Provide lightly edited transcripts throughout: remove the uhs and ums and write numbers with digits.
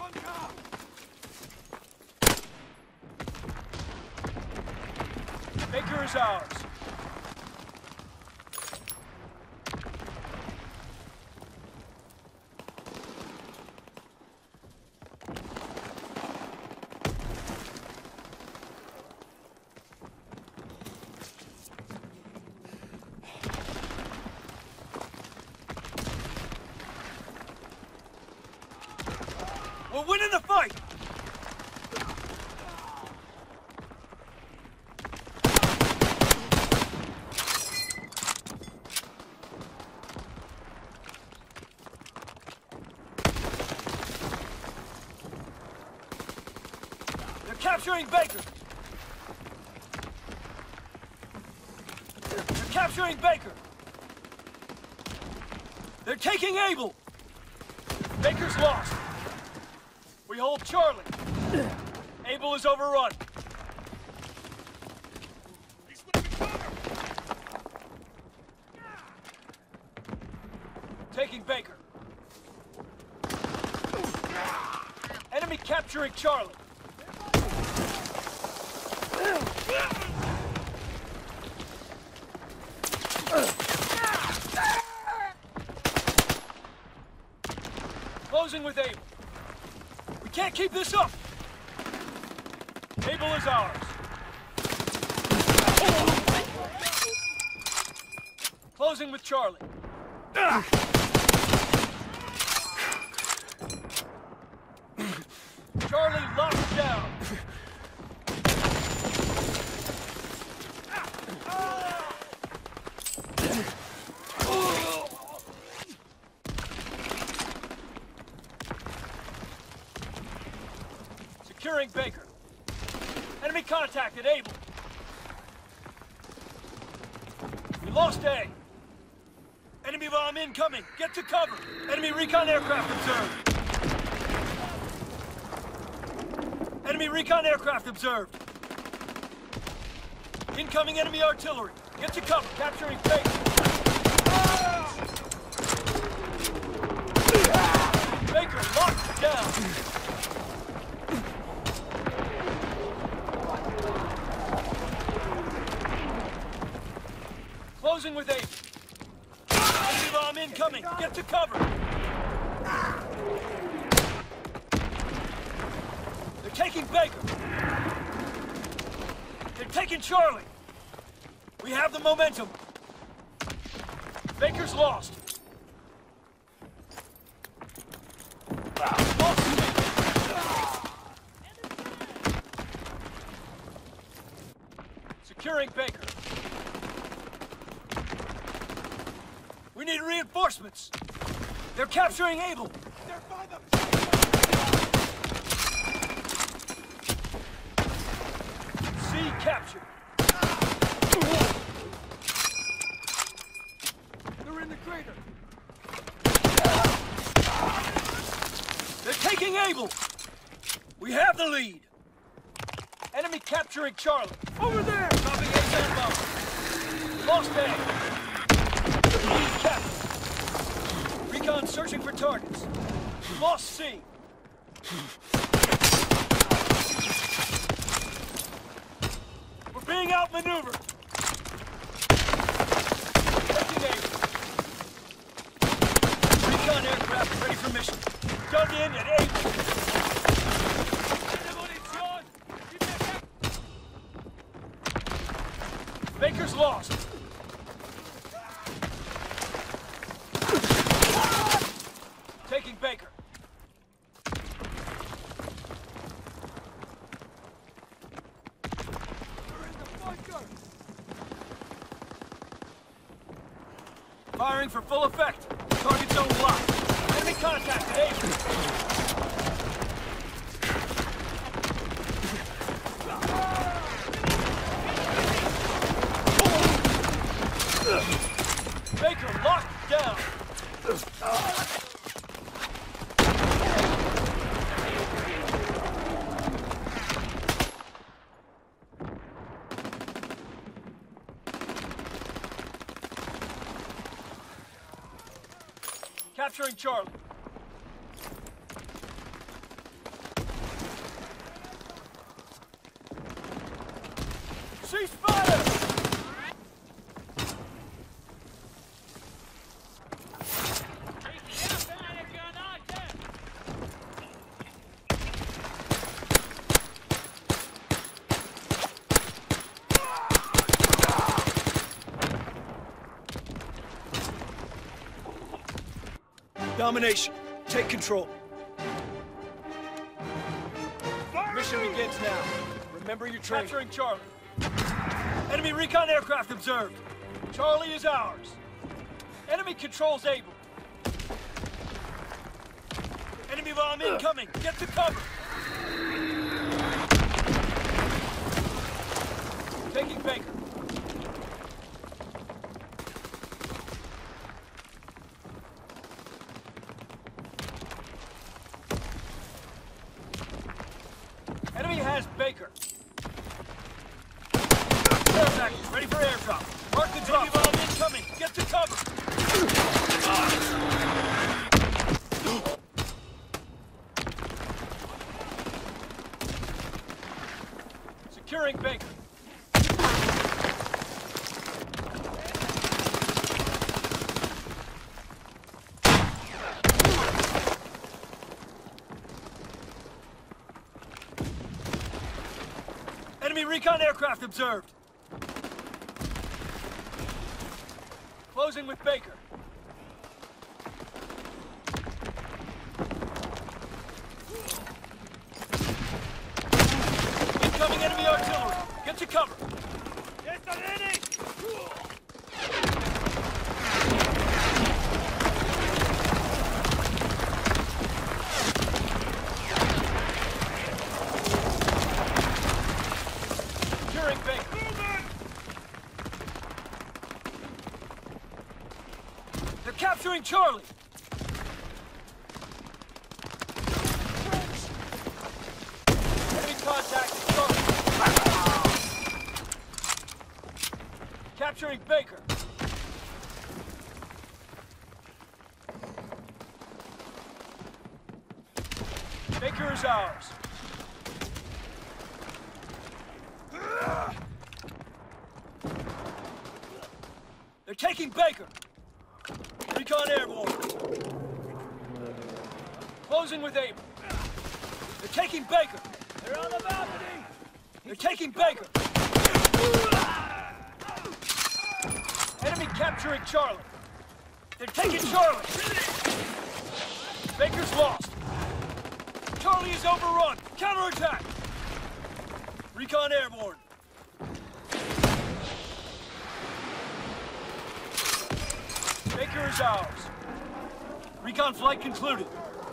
Baker is ours. We're winning the fight! They're capturing Baker! They're capturing Baker! They're taking Able! Baker's lost! We hold Charlie. Able is overrun. Taking Baker. Enemy capturing Charlie. Closing with Able. Can't keep this up! Able is ours. Closing with Charlie. Charlie locked down. Securing Baker. Enemy contacted Able. We lost A. Enemy bomb incoming. Get to cover. Enemy recon aircraft observed. Enemy recon aircraft observed. Incoming enemy artillery. Get to cover. Capturing Baker. Baker locked down. Closing with Able. Enemy bomb incoming. Get to cover. They're taking Baker. They're taking Charlie. We have the momentum. Baker's lost. Securing Baker. We need reinforcements. They're capturing Able. They're by the... C captured. They're in the crater. They're taking Able. We have the lead. Enemy capturing Charlie. Over there. Dropping A-10 bomb. Lost A. Lead captured. Recon searching for targets. Lost C. We're being outmaneuvered. Taking aim. Recon aircraft ready for mission. Dug in and able. Baker's lost. Taking Baker. We're in the bunker. Firing for full effect. Target zone locked. Enemy contact at Able. Baker locked down. Capturing Charlie. Cease fire! Domination. Take control. Mission begins now. Remember your training. Capturing Charlie. Enemy recon aircraft observed. Charlie is ours. Enemy controls Able. Enemy bomb incoming. Get to cover. Taking Baker. Enemy has Baker. Air package ready for airdrop. Mark the drop. Enemy bomb incoming. Get to cover. Securing Baker. Enemy recon aircraft observed. Closing with Baker. Incoming enemy artillery. Get to cover. Securing Baker. They're capturing Charlie. Enemy contact with Charlie. Capturing Baker. Baker is ours. They're taking Baker. Recon airborne. Closing with Able. They're taking Baker. They're on the balcony. They're taking Baker. Enemy capturing Charlie. They're taking Charlie. Baker's lost. Charlie is overrun. Counterattack. Recon airborne. Baker is ours. Recon flight concluded.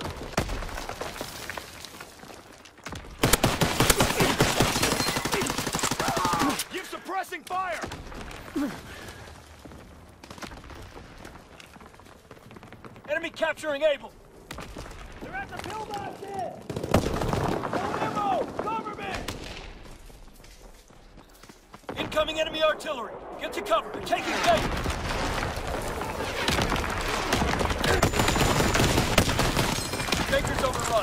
Give suppressing fire! Enemy capturing Able. They're at the pillbox here! No memo! Cover me! Incoming enemy artillery. Get to cover. They're taking Baker. Baker's overrun.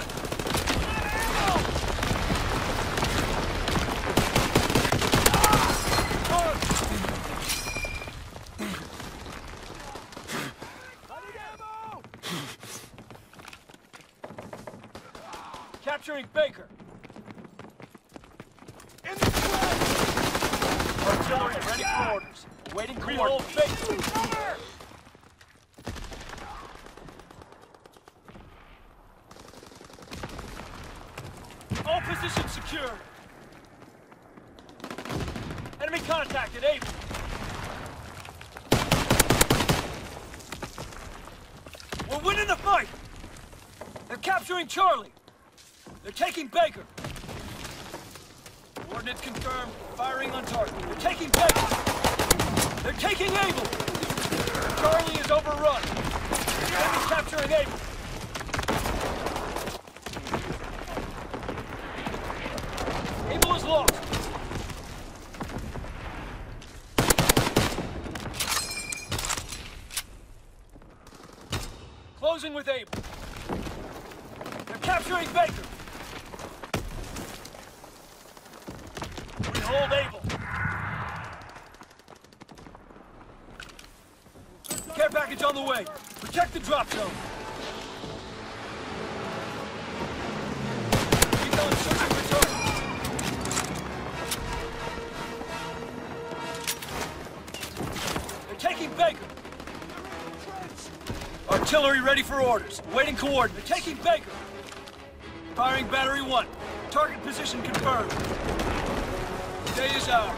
Capturing Baker. In the square! Artillery ready for orders. Awaiting coordinates. Baker. All positions secure. Enemy contacted. Able. We're winning the fight. They're capturing Charlie. They're taking Baker. Coordinates confirmed. Firing on target. They're taking Baker. They're taking Able. Charlie is overrun. Enemy capturing Able. Able is lost. Closing with Able. They're capturing Baker. We hold Able. package on the way. Protect the drop zone. Keep on searching for targets. They're taking Baker. Artillery ready for orders. Awaiting coordinates. They're taking Baker. Firing battery 1. Target position confirmed. Day is ours.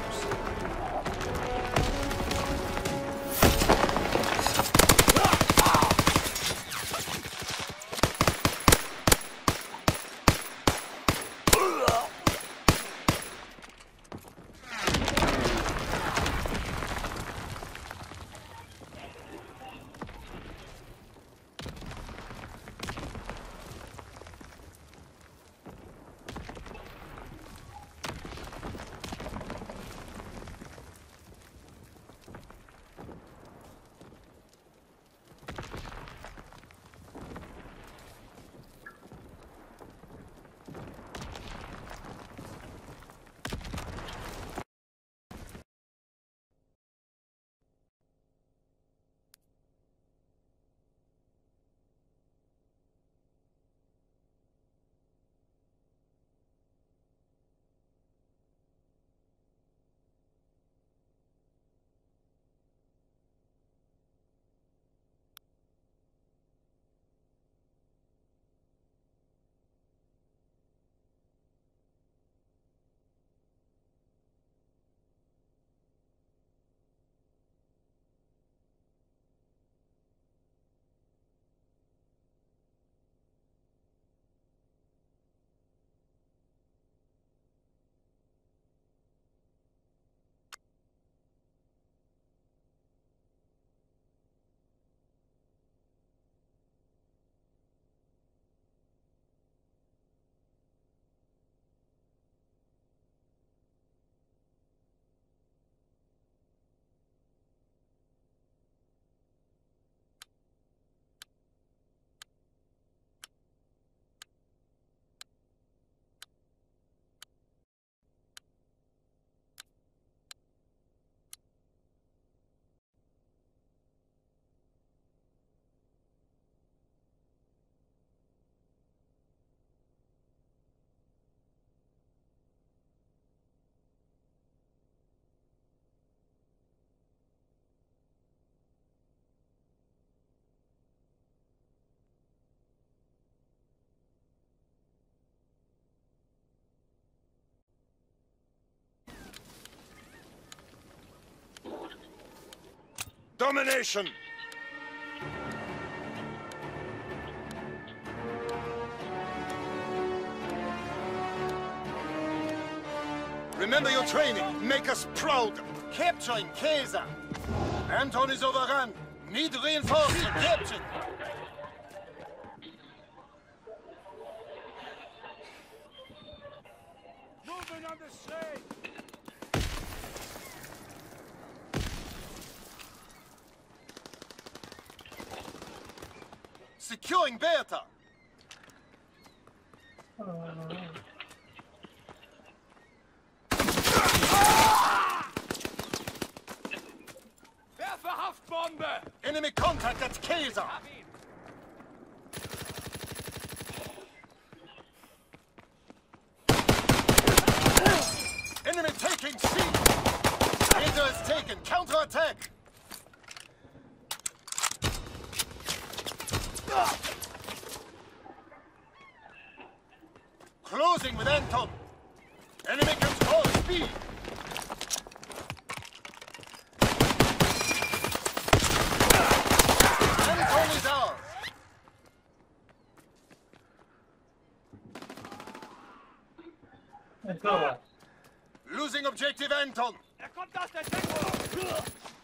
Domination! Remember your training. Make us proud. Capturing Kaiser. Anton is overrun. Need reinforcement. Captured. Moving on the scene. Securing Bertha. Werfe Haftbombe! Enemy contact at Kaiser. Enemy taking C. Kaiser is taken. Counterattack. Closing with Anton. Enemy control speed. Anton is ours. Losing objective Anton. Kommt aus der Deckung!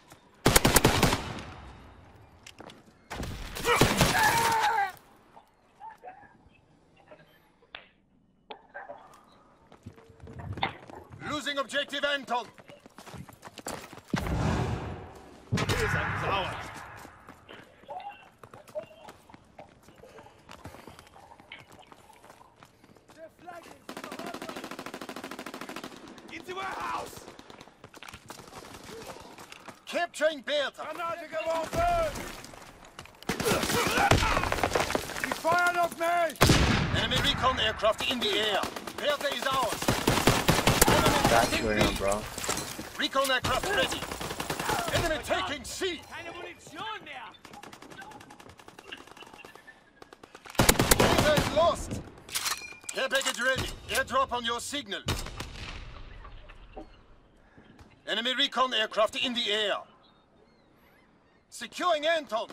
Losing objective Anton. Hier ist ein Sauer. Der Flagge ist into a house! Capturing Bertha. Granate geworfen! He's firing off me! Enemy recon aircraft in the air. Bertha is ours. That's going on, bro. Recon aircraft ready. Enemy taking C. Laser is lost. Care package ready. Airdrop on your signal. Enemy recon aircraft in the air. Securing Anton.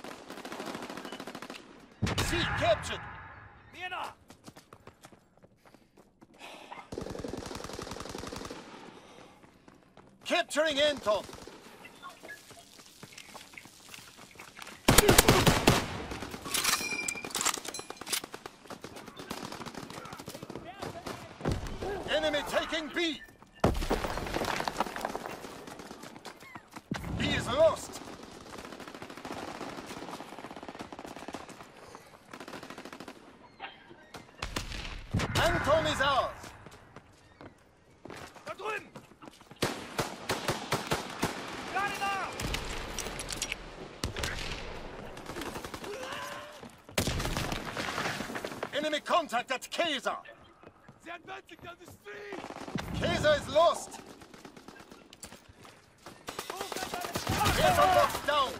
C captured. Vienna. Capturing Anton. Enemy taking B. B is lost. Anton is ours. Da drüben. Gerade da. Enemy contact at Kaiser. They're advancing down the street. Kaiser is lost. Kaiser locked down.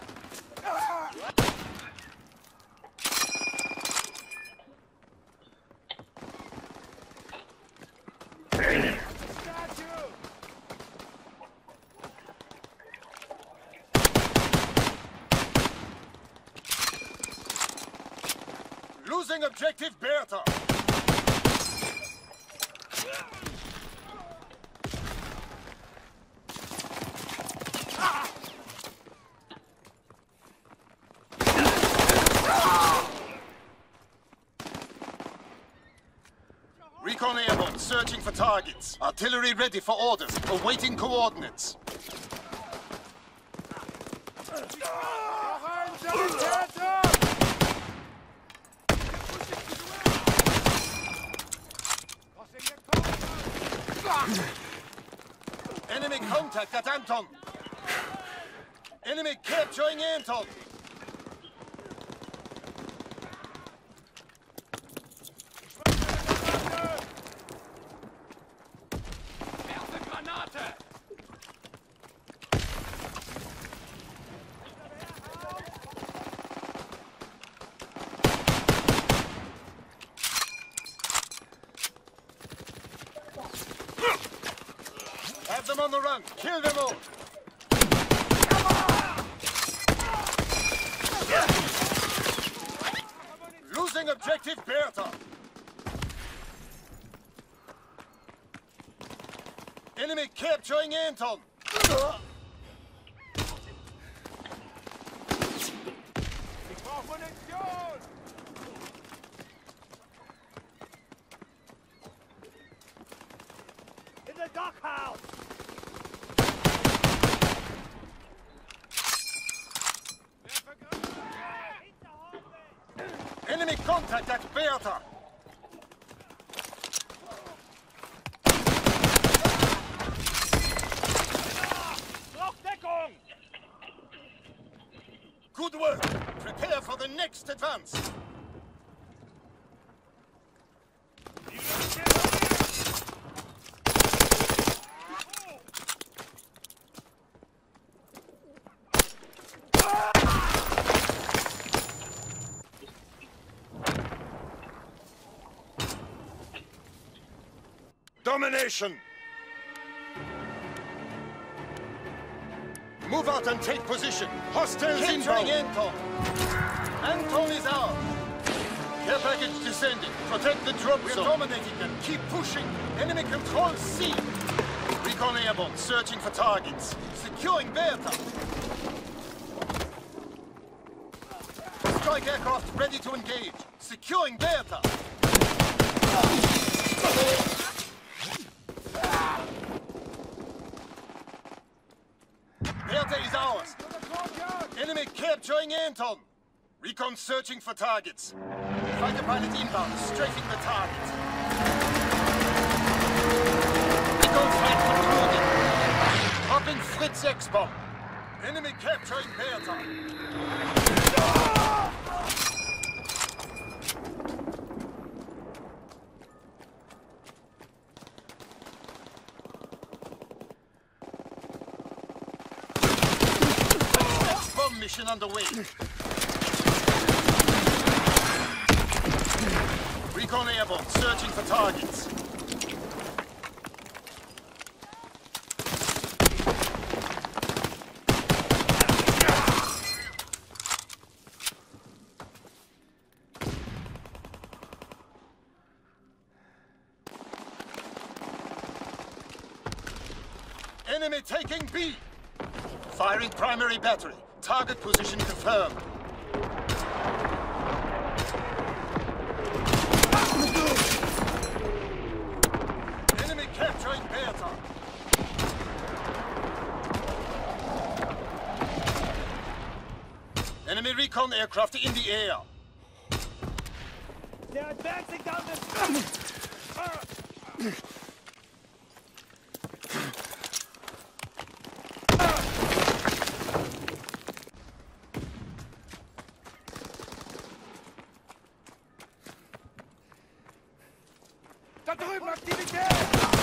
Losing objective Bertha. Recon airborne, searching for targets. Artillery ready for orders, awaiting coordinates. Enemy contact at Anton. Enemy capturing Anton. Have them on the run. Kill them all. Losing objective Bertha. Enemy capturing Anton. In the dockhouse! Enemy contact at Bertha. Good work. Prepare for the next advance. Domination! Move out and take position. Hostiles inbound. Anton. Anton is ours. Care package descending. Protect the drop zone. We're dominating them. Keep pushing. Enemy control C. Recon airborne. Searching for targets. Securing Bertha. Strike aircraft ready to engage. Securing Bertha. Bertha is ours. Enemy capturing Anton. Recon searching for targets. Fighter pilot inbound, strafing the target. Recon flight concluded. Dropping Fritz X-bomb. Enemy capturing Bertha. mission underway. Recon airborne, searching for targets. Enemy taking B. Firing primary battery. Target position confirmed. Enemy capturing Beta. Enemy recon aircraft in the air. They're advancing down this... Da drüben, Aktivität!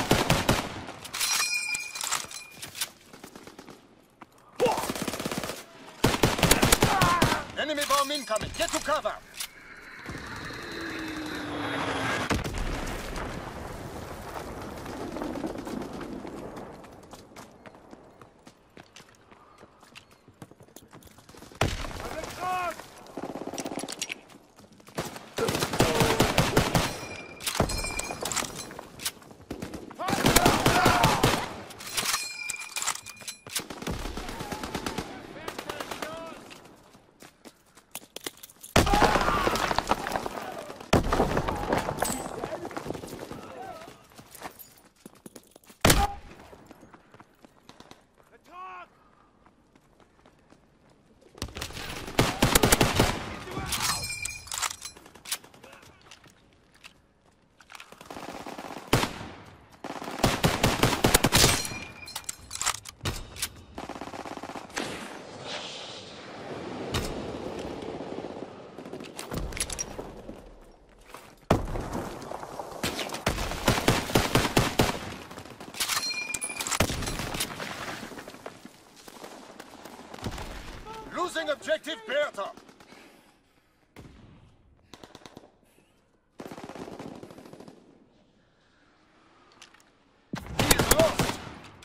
Enemy bomb incoming. Get to cover. Losing objective Bertha. He is lost.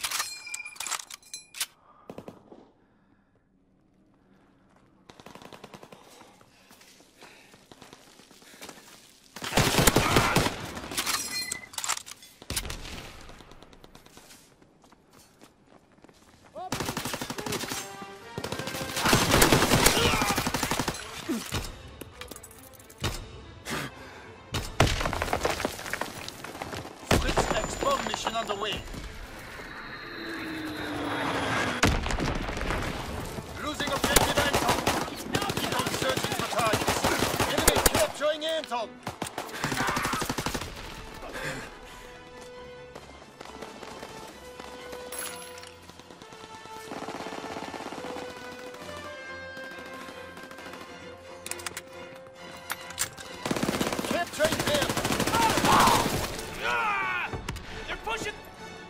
Mission underway. Losing objective Anton. Anton searching for targets. Enemy capturing Anton. Capturing Anton.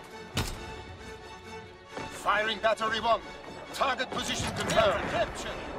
Firing battery 1. Target position confirmed. Capture.